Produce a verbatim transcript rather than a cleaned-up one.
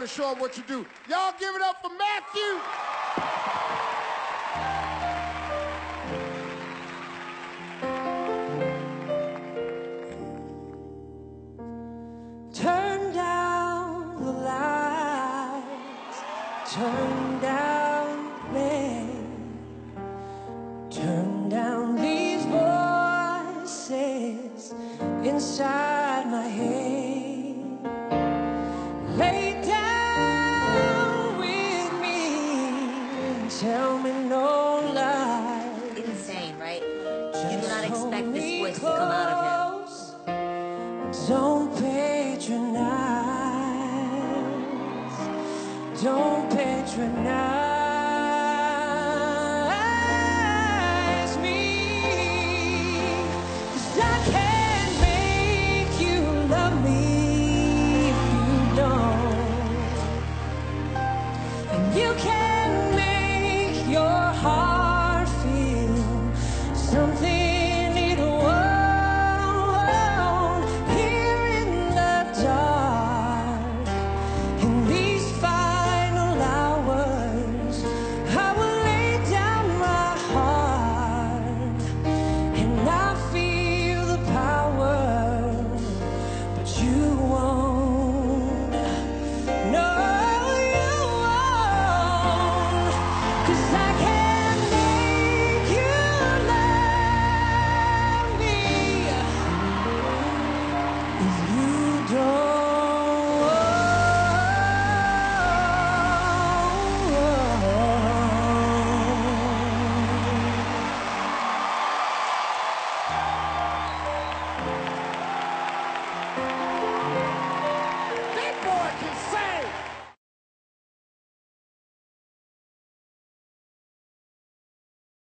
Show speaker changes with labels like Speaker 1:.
Speaker 1: to show them what you do. Y'all give it up for Matthew.
Speaker 2: Turn down the lights, turn down the flame, turn down these voices inside my head. Lay down with me and tell me no lies.
Speaker 3: Insane, right? You do not expect this voice to come out of him.
Speaker 2: Don't patronize, don't patronize.